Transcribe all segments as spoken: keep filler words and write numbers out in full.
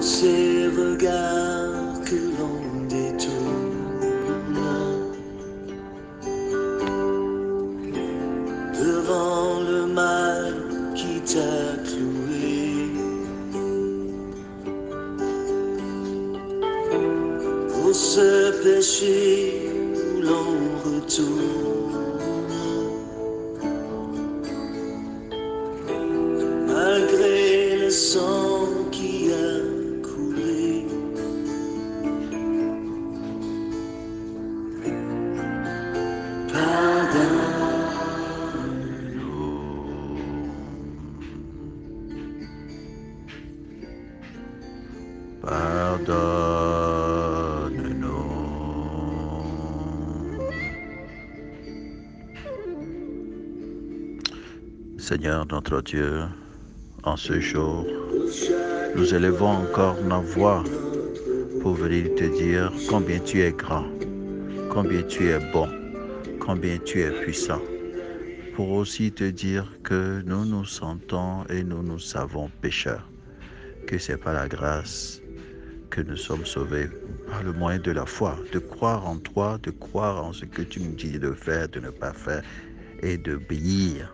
ces regards que l'on détourne devant le mal qui t'a cloué. Pour ce péché où l'on retourne, malgré le sang qui a coulé. Pardonne-nous. Seigneur notre Dieu, en ce jour, nous élevons encore nos voix pour venir te dire combien tu es grand, combien tu es bon, combien tu es puissant. Pour aussi te dire que nous nous sentons et nous nous savons pécheurs, que c'est par la grâce que nous sommes sauvés par le moyen de la foi, de croire en toi, de croire en ce que tu nous dis de faire, de ne pas faire et d'obéir.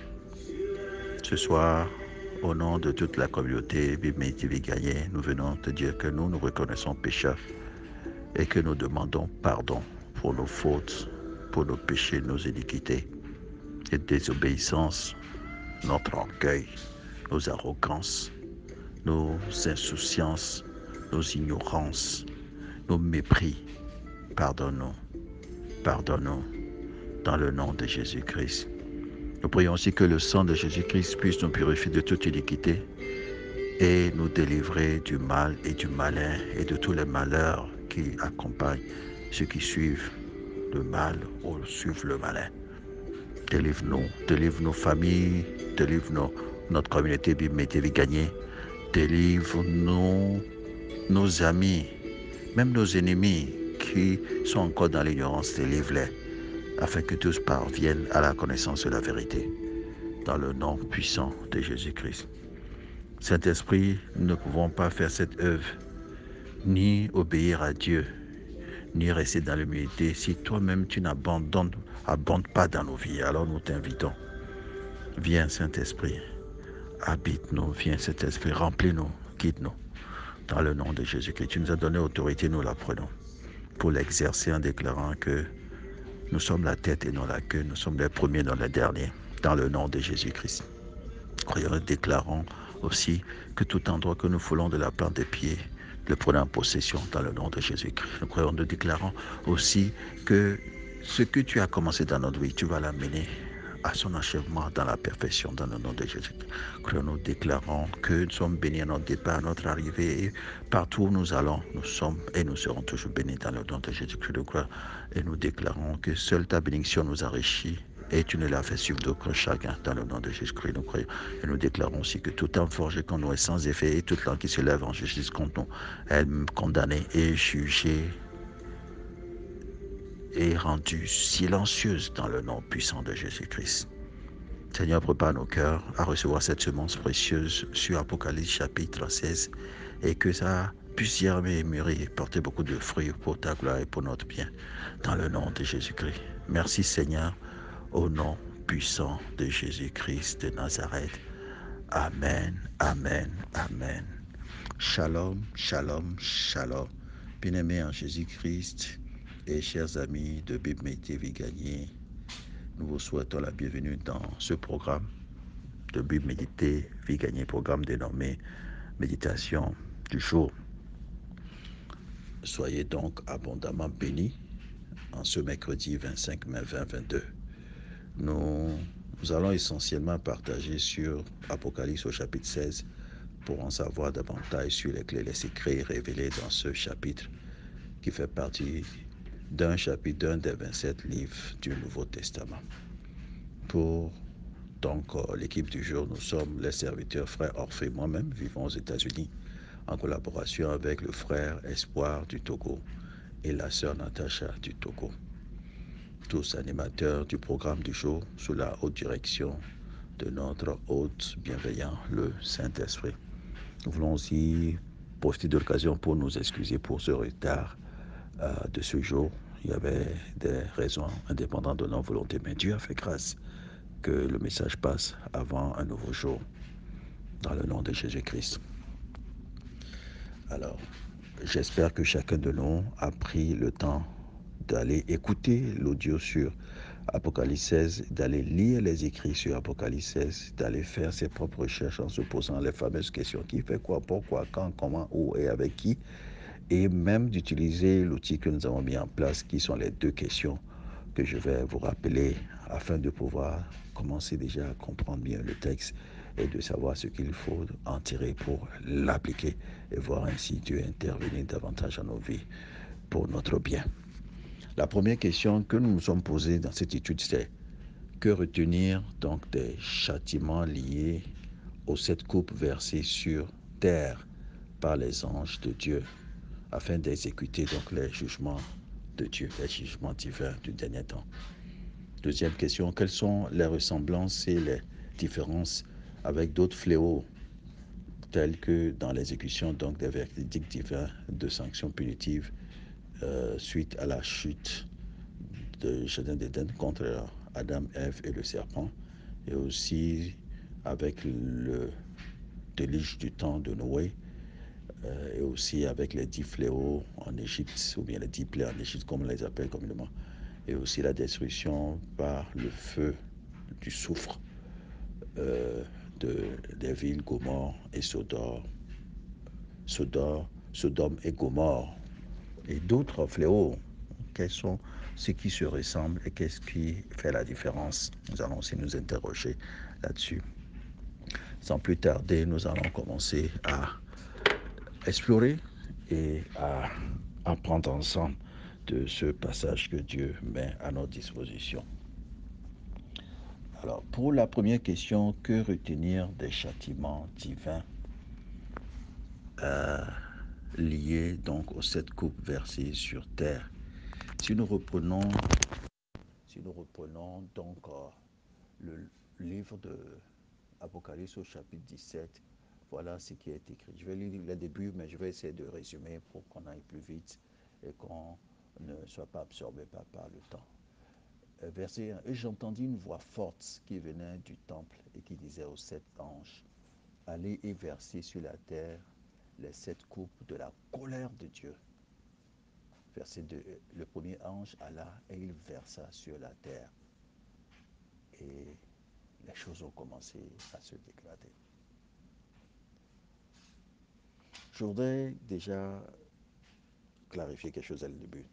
Ce soir, au nom de toute la communauté Bible T V Gagné, nous venons te dire que nous nous reconnaissons pécheurs et que nous demandons pardon pour nos fautes, pour nos péchés, nos iniquités et désobéissances, notre orgueil, nos arrogances, nos insouciances, nos ignorances, nos mépris. Pardonne-nous, pardonne-nous, dans le nom de Jésus-Christ. Nous prions aussi que le sang de Jésus-Christ puisse nous purifier de toute iniquité et nous délivrer du mal et du malin et de tous les malheurs qui accompagnent ceux qui suivent le mal ou suivent le malin. Délivre-nous, délivre nos familles, délivre nos, notre communauté Bible T V Gagné, délivre nos, nos amis, même nos ennemis qui sont encore dans l'ignorance, délivre-les, afin que tous parviennent à la connaissance de la vérité, dans le nom puissant de Jésus-Christ. Saint-Esprit, nous ne pouvons pas faire cette œuvre, ni obéir à Dieu, ni rester dans l'humilité, si toi-même tu n'abandonnes abondes pas dans nos vies. Alors nous t'invitons. Viens Saint-Esprit, habite-nous, viens Saint-Esprit, remplis-nous, guide-nous. Dans le nom de Jésus-Christ, tu nous as donné autorité, nous la prenons pour l'exercer en déclarant que nous sommes la tête et non la queue, nous sommes les premiers, non les derniers, dans le nom de Jésus-Christ. Croyons et déclarons aussi que tout endroit que nous foulons de la plante des pieds, le prenons en possession dans le nom de Jésus-Christ. Nous croyons et déclarons aussi que ce que tu as commencé dans notre vie, tu vas l'amener à son achèvement dans la perfection dans le nom de Jésus-Christ. Nous déclarons que nous sommes bénis à notre départ, à notre arrivée, et partout où nous allons, nous sommes et nous serons toujours bénis dans le nom de Jésus-Christ. Et nous déclarons que seule ta bénédiction nous enrichit et tu ne l'as fait suivre d'aucun chacun dans le nom de Jésus-Christ. Nous croyons et nous déclarons aussi que tout âme forgé contre nous est sans effet et toute langue qui se lève en justice contre nous est condamnée et jugée et rendue silencieuse dans le nom puissant de Jésus-Christ. Seigneur, prépare nos cœurs à recevoir cette semence précieuse sur Apocalypse chapitre seize et que ça puisse germer et mûrir et porter beaucoup de fruits pour ta gloire et pour notre bien. Dans le nom de Jésus-Christ. Merci Seigneur, au nom puissant de Jésus-Christ de Nazareth. Amen, amen, amen. Shalom, shalom, shalom. Bien-aimés en Jésus-Christ et chers amis de Bible T V Gagné, nous vous souhaitons la bienvenue dans ce programme de Bible Méditer, Vie Gagnée, programme dénommé Méditation du jour. Soyez donc abondamment bénis en ce mercredi vingt-cinq mai vingt vingt-deux. Nous, nous allons essentiellement partager sur Apocalypse au chapitre seize pour en savoir davantage sur les clés, les secrets révélés dans ce chapitre qui fait partie d'un chapitre d'un des vingt-sept livres du Nouveau Testament. Pour donc euh, l'équipe du jour, nous sommes les serviteurs frère Orphée, moi-même, vivons aux États-Unis, en collaboration avec le frère Espoir du Togo et la sœur Natacha du Togo. Tous animateurs du programme du jour sous la haute direction de notre hôte bienveillant, le Saint-Esprit. Nous voulons aussi profiter de l'occasion pour nous excuser pour ce retard euh, de ce jour. Il y avait des raisons indépendantes de notre volonté, mais Dieu a fait grâce que le message passe avant un nouveau jour, dans le nom de Jésus-Christ. Alors, j'espère que chacun de nous a pris le temps d'aller écouter l'audio sur Apocalypse seize, d'aller lire les écrits sur Apocalypse seize, d'aller faire ses propres recherches en se posant les fameuses questions: qui fait quoi, pourquoi, quand, comment, où et avec qui, et même d'utiliser l'outil que nous avons mis en place, qui sont les deux questions que je vais vous rappeler afin de pouvoir commencer déjà à comprendre bien le texte et de savoir ce qu'il faut en tirer pour l'appliquer et voir ainsi Dieu intervenir davantage dans nos vies pour notre bien. La première question que nous nous sommes posée dans cette étude, c'est: que retenir donc des châtiments liés aux sept coupes versées sur terre par les anges de Dieu afin d'exécuter donc les jugements de Dieu, les jugements divins du dernier temps? Deuxième question: quelles sont les ressemblances et les différences avec d'autres fléaux tels que dans l'exécution donc des verdicts divins de sanctions punitives euh, suite à la chute de Jardin d'Éden contre Adam, Ève et le serpent, et aussi avec le déluge du temps de Noé, euh, et aussi avec les dix fléaux en Égypte, ou bien les dix plaies en Égypte comme on les appelle communément, et aussi la destruction par le feu du soufre euh, de, des villes Gomorre et Sodome, Sodome, Sodome et Gomorre, et d'autres fléaux. Quels sont ceux qui se ressemblent et qu'est-ce qui fait la différence? Nous allons aussi nous interroger là-dessus. Sans plus tarder, nous allons commencer à explorer et à apprendre ensemble de ce passage que Dieu met à notre disposition. Alors, pour la première question, que retenir des châtiments divins euh, liés donc aux sept coupes versées sur terre? Si nous reprenons, si nous reprenons donc euh, le livre de Apocalypse au chapitre dix-sept, voilà ce qui est écrit. Je vais lire le début, mais je vais essayer de résumer pour qu'on aille plus vite et qu'on ne soit pas absorbé par, par le temps. Verset un: et j'entendis une voix forte qui venait du temple et qui disait aux sept anges: allez et versez sur la terre les sept coupes de la colère de Dieu. Verset deux: le premier ange alla et il versa sur la terre, et les choses ont commencé à se dégrader. Je voudrais déjà clarifier quelque chose à le début.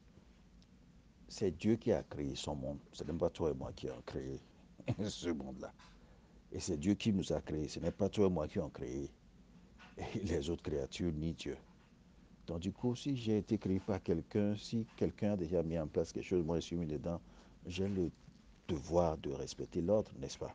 C'est Dieu qui a créé son monde. Ce n'est pas toi et moi qui avons créé ce monde-là. Et c'est Dieu qui nous a créés. Ce n'est pas toi et moi qui avons créé les autres créatures, ni Dieu. Donc du coup, si j'ai été créé par quelqu'un, si quelqu'un a déjà mis en place quelque chose, moi je suis mis dedans, j'ai le devoir de respecter l'ordre, n'est-ce pas?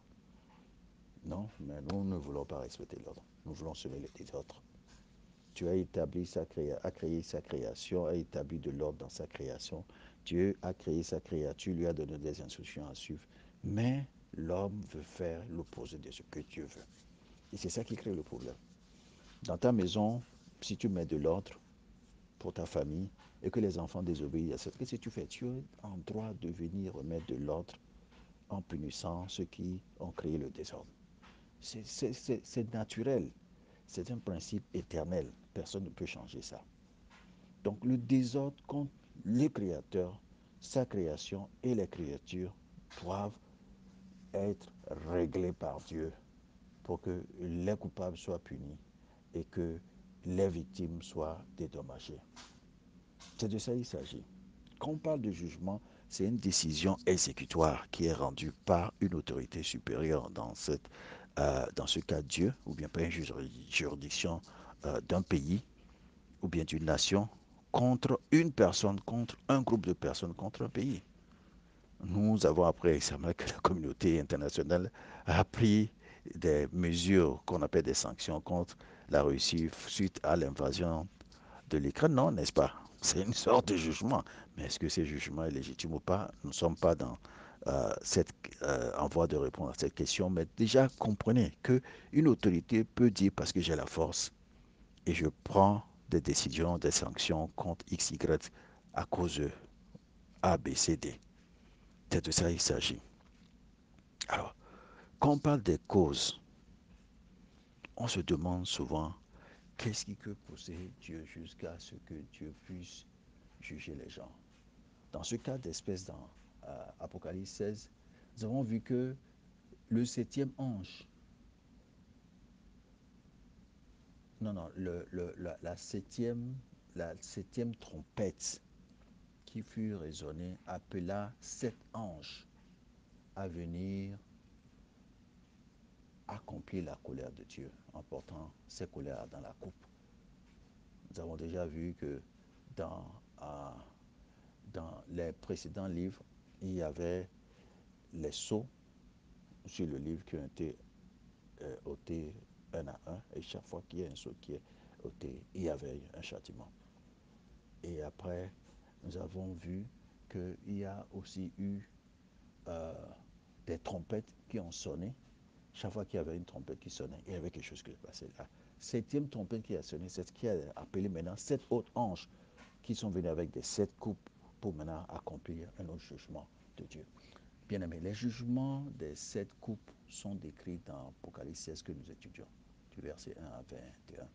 Non, mais nous ne voulons pas respecter l'ordre. Nous voulons semer les désordres. Dieu a établi sa créa, a créé sa création, a établi de l'ordre dans sa création. Dieu a créé sa créature, lui a donné des instructions à suivre. Mais l'homme veut faire l'opposé de ce que Dieu veut. Et c'est ça qui crée le problème. Dans ta maison, si tu mets de l'ordre pour ta famille et que les enfants désobéissent, qu'est-ce que tu fais? Tu as en droit de venir remettre de l'ordre en punissant ceux qui ont créé le désordre. C'est, c'est, c'est, c'est naturel. C'est un principe éternel. Personne ne peut changer ça. Donc le désordre contre le Créateur, sa création et les créatures doivent être réglés par Dieu pour que les coupables soient punis et que les victimes soient dédommagées. C'est de ça qu'il s'agit. Quand on parle de jugement, c'est une décision exécutoire qui est rendue par une autorité supérieure, dans, cette, euh, dans ce cas Dieu, ou bien pas une juridiction euh, d'un pays ou bien d'une nation, contre une personne, contre un groupe de personnes, contre un pays. Nous avons appris récemment que la communauté internationale a pris des mesures qu'on appelle des sanctions contre la Russie suite à l'invasion de l'Ukraine, non, n'est-ce pas? C'est une sorte de jugement. Mais est-ce que ce jugement est légitime ou pas? Nous ne sommes pas dans, euh, cette, euh, en voie de répondre à cette question, mais déjà comprenez qu'une autorité peut dire: parce que j'ai la force et je prends des décisions, des sanctions contre X, Y à cause de A, B, C, D. C'est de ça qu'il s'agit. Alors, quand on parle des causes, on se demande souvent qu'est-ce qui peut pousser Dieu jusqu'à ce que Dieu puisse juger les gens. Dans ce cas d'espèce dans euh, Apocalypse seize, nous avons vu que le septième ange, non, non, le, le, la, la, septième, la septième trompette qui fut résonnée appela sept anges à venir accomplir la colère de Dieu en portant ses colères dans la coupe. Nous avons déjà vu que dans, euh, dans les précédents livres, il y avait les sceaux sur le livre qui ont été euh, ôtés un à un, et chaque fois qu'il y a un sceau qui est ôté, il y avait un châtiment. Et après, nous avons vu qu'il y a aussi eu euh, des trompettes qui ont sonné. Chaque fois qu'il y avait une trompette qui sonnait, il y avait quelque chose qui se passait. La septième trompette qui a sonné, c'est ce qui a appelé maintenant sept autres anges qui sont venus avec des sept coupes pour maintenant accomplir un autre jugement de Dieu. Bien aimé, les jugements des sept coupes sont décrits dans Apocalypse seize que nous étudions, du verset un à vingt et un.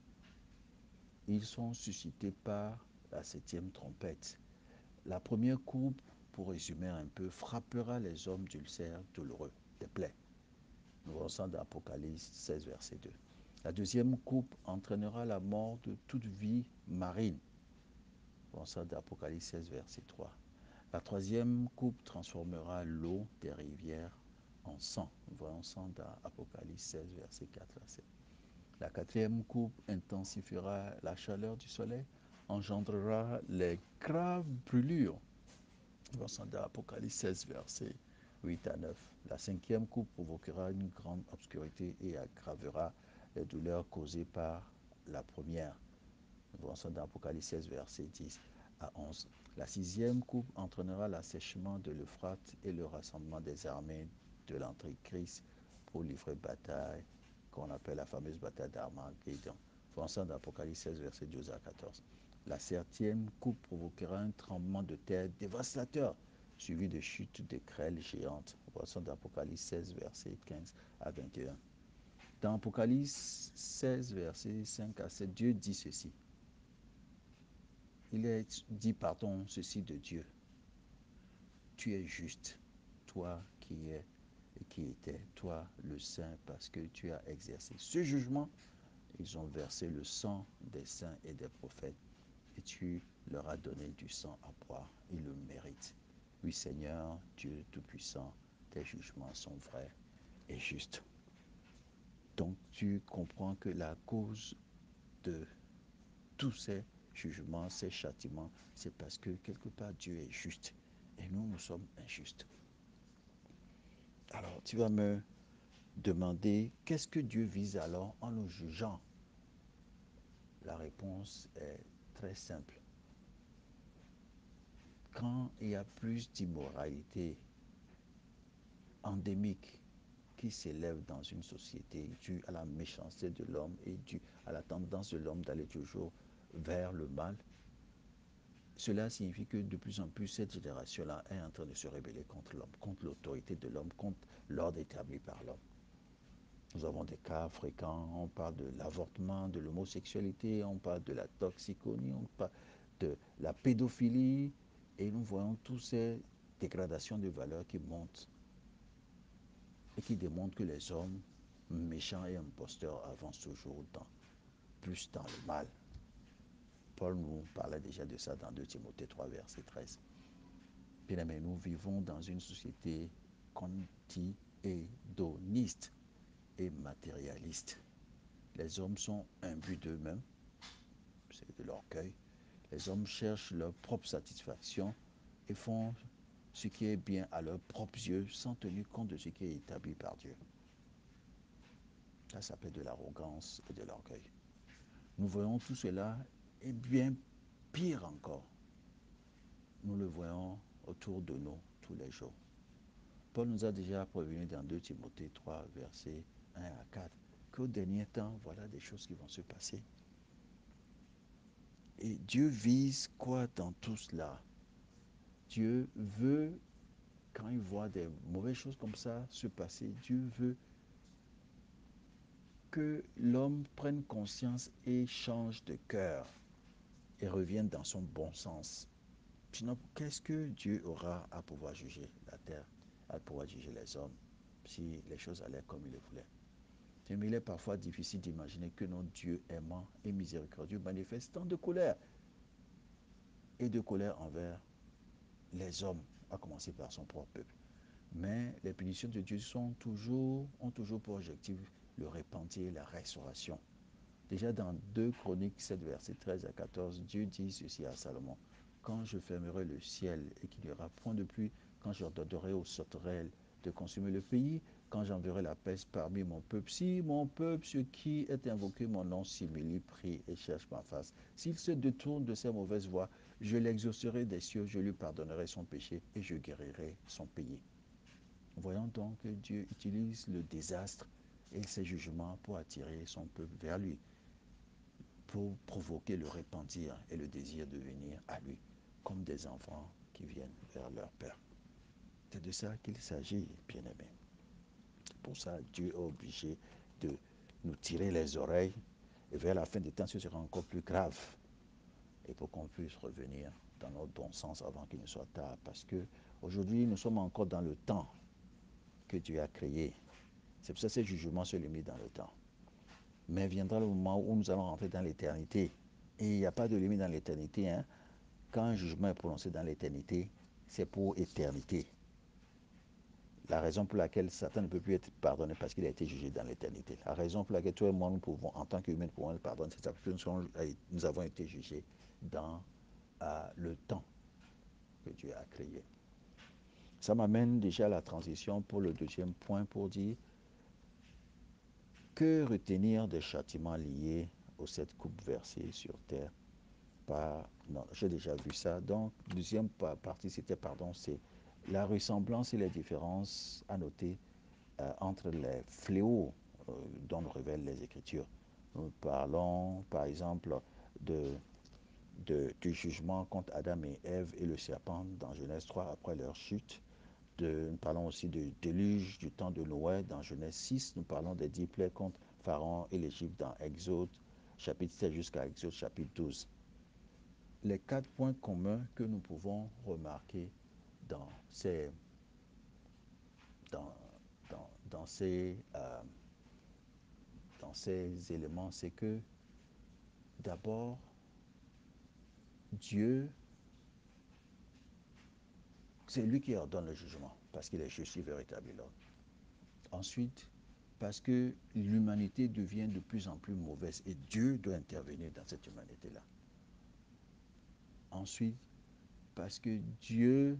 Ils sont suscités par la septième trompette. La première coupe, pour résumer un peu, frappera les hommes d'ulcères douloureux, des plaies. Nous voyons ça dans Apocalypse seize, verset deux. La deuxième coupe entraînera la mort de toute vie marine. Nous voyons ça dans Apocalypse seize, verset trois. La troisième coupe transformera l'eau des rivières en sang. Nous voyons ça dans Apocalypse seize, verset quatre à sept. La quatrième coupe intensifiera la chaleur du soleil, engendrera les graves brûlures. Nous voyons ça dans Apocalypse seize, verset huit à neuf. La cinquième coupe provoquera une grande obscurité et aggravera les douleurs causées par la première. Nous voyons ça dans Apocalypse seize, verset dix à onze. La sixième coupe entraînera l'assèchement de l'Euphrate et le rassemblement des armées de l'Antéchrist pour livrer bataille, qu'on appelle la fameuse bataille d'Armageddon. Nous voyons ça dans Apocalypse seize, verset douze à quatorze. La septième coupe provoquera un tremblement de terre dévastateur, suivi de chutes de grêles géantes. Nous voyons ça dans Apocalypse seize, verset quinze à vingt et un. Dans Apocalypse seize, verset cinq à sept, Dieu dit ceci. Il est dit, pardon, ceci de Dieu. Tu es juste, toi qui es et qui étais, toi le Saint, parce que tu as exercé ce jugement. Ils ont versé le sang des saints et des prophètes, et tu leur as donné du sang à boire. Ils le méritent. Oui, Seigneur, Dieu Tout-Puissant, tes jugements sont vrais et justes. Donc tu comprends que la cause de tous ces jugements, ces châtiments, c'est parce que quelque part Dieu est juste et nous, nous sommes injustes. Alors tu vas me demander, qu'est-ce que Dieu vise alors en nous jugeant? La réponse est très simple. Quand il y a plus d'immoralité endémique qui s'élève dans une société due à la méchanceté de l'homme et due à la tendance de l'homme d'aller toujours vers le mal, cela signifie que de plus en plus cette génération-là est en train de se rebeller contre l'homme, contre l'autorité de l'homme, contre l'ordre établi par l'homme. Nous avons des cas fréquents, on parle de l'avortement, de l'homosexualité, on parle de la toxicomanie, on parle de la pédophilie, et nous voyons toutes ces dégradations de valeurs qui montent et qui démontrent que les hommes méchants et imposteurs avancent toujours dans, plus dans le mal. Paul nous parlait déjà de ça dans deux Timothée trois, verset treize. Bien aimé, nous vivons dans une société anti-hédoniste et matérialiste. Les hommes sont imbus d'eux-mêmes, c'est de l'orgueil. Les hommes cherchent leur propre satisfaction et font ce qui est bien à leurs propres yeux sans tenir compte de ce qui est établi par Dieu. Ça s'appelle de l'arrogance et de l'orgueil. Nous voyons tout cela et bien pire encore. Nous le voyons autour de nous tous les jours. Paul nous a déjà prévenu dans deux Timothée trois, versets un à quatre, qu'au dernier temps, voilà des choses qui vont se passer. Et Dieu vise quoi dans tout cela? Dieu veut, quand il voit des mauvaises choses comme ça se passer, Dieu veut que l'homme prenne conscience et change de cœur et revienne dans son bon sens. Sinon, qu'est-ce que Dieu aura à pouvoir juger la terre, à pouvoir juger les hommes, si les choses allaient comme il le voulait? Mais il est parfois difficile d'imaginer que notre Dieu aimant et miséricordieux manifeste tant de colère, et de colère envers les hommes, à commencer par son propre peuple. Mais les punitions de Dieu sont toujours, ont toujours pour objectif le repentir, la restauration. Déjà dans deux Chroniques sept, versets treize à quatorze, Dieu dit ceci à Salomon: quand je fermerai le ciel et qu'il n'y aura point de pluie, quand j'ordonnerai aux sauterelles de consumer le pays, quand j'enverrai la peste parmi mon peuple, si mon peuple, ce qui est invoqué mon nom, s'humilie, prie et cherche ma face, s'il se détourne de ses mauvaises voies, je l'exaucerai des cieux, je lui pardonnerai son péché et je guérirai son pays. Voyons donc que Dieu utilise le désastre et ses jugements pour attirer son peuple vers lui, pour provoquer le repentir et le désir de venir à lui, comme des enfants qui viennent vers leur Père. C'est de ça qu'il s'agit, bien-aimés. Pour ça, Dieu est obligé de nous tirer les oreilles, et vers la fin des temps, ce sera encore plus grave, et pour qu'on puisse revenir dans notre bon sens avant qu'il ne soit tard. Parce que aujourd'hui, nous sommes encore dans le temps que Dieu a créé. C'est pour ça que ces jugements se limitent dans le temps. Mais viendra le moment où nous allons rentrer dans l'éternité. Et il n'y a pas de limite dans l'éternité. Hein. Quand un jugement est prononcé dans l'éternité, c'est pour éternité. La raison pour laquelle Satan ne peut plus être pardonné parce qu'il a été jugé dans l'éternité. La raison pour laquelle toi et moi, nous pouvons, en tant qu'humains, nous pouvons le pardonner, c'est parce que nous avons été jugés dans euh, le temps que Dieu a créé. Ça m'amène déjà à la transition pour le deuxième point, pour dire que retenir des châtiments liés aux sept coupes versées sur terre. Par, non, j'ai déjà vu ça. Donc, deuxième partie, c'était, pardon, c'est la ressemblance et les différences à noter euh, entre les fléaux euh, dont nous révèlent les Écritures. Nous parlons, par exemple, de, de, du jugement contre Adam et Ève et le serpent dans Genèse trois après leur chute. De, nous parlons aussi du déluge du temps de Noé dans Genèse six. Nous parlons des dix plaies contre Pharaon et l'Égypte dans Exode chapitre sept jusqu'à Exode chapitre douze. Les quatre points communs que nous pouvons remarquer dans ces, dans, dans, dans ces, euh, dans ces éléments, c'est que d'abord, Dieu, c'est lui qui ordonne le jugement, parce qu'il est juste, il veut rétablir l'ordre. Ensuite, parce que l'humanité devient de plus en plus mauvaise et Dieu doit intervenir dans cette humanité-là. Ensuite, parce que Dieu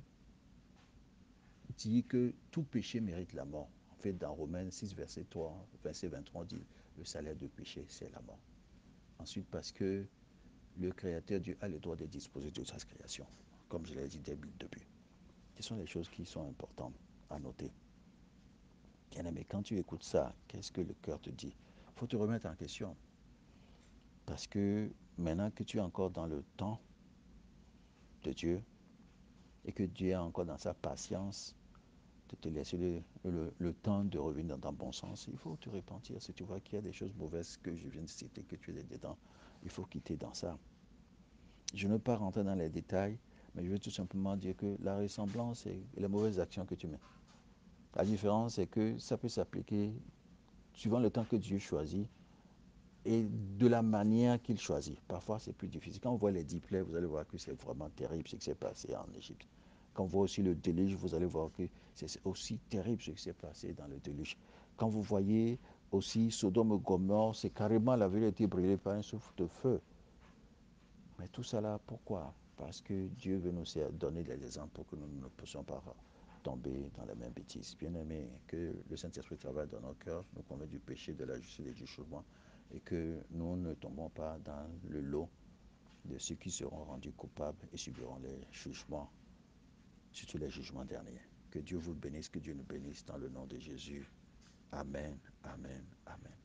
dit que tout péché mérite la mort. En fait, dans Romains six, verset trois, verset vingt-trois, on dit le salaire du péché, c'est la mort. Ensuite, parce que le Créateur Dieu a le droit de disposer de sa création, comme je l'ai dit dès le début. Ce sont les choses qui sont importantes à noter. Bien-aimé, quand tu écoutes ça, qu'est-ce que le cœur te dit? Il faut te remettre en question. Parce que maintenant que tu es encore dans le temps de Dieu et que Dieu est encore dans sa patience de te laisser le, le, le temps de revenir dans ton bon sens, il faut te repentir. Si tu vois qu'il y a des choses mauvaises que je viens de citer, que tu es dedans, il faut quitter dans ça. Je ne veux pas rentrer dans les détails, mais je veux tout simplement dire que la ressemblance et les mauvaises actions que tu mets. La différence, c'est que ça peut s'appliquer suivant le temps que Dieu choisit et de la manière qu'il choisit. Parfois, c'est plus difficile. Quand on voit les dix plaies, vous allez voir que c'est vraiment terrible ce qui s'est passé en Égypte. Quand on voit aussi le déluge, vous allez voir que c'est aussi terrible ce qui s'est passé dans le déluge. Quand vous voyez aussi Sodome et Gomorrhe, c'est carrément la ville a été brûlée par un souffle de feu. Mais tout ça là, pourquoi? Parce que Dieu veut nous donner des exemples pour que nous ne puissions pas tomber dans les mêmes bêtises. Bien aimé, que le Saint-Esprit travaille dans nos cœurs, nous convainc du péché, de la justice et du jugement, et que nous ne tombons pas dans le lot de ceux qui seront rendus coupables et subiront les jugements, surtout les jugements derniers. Que Dieu vous bénisse, que Dieu nous bénisse dans le nom de Jésus. Amen, amen, amen.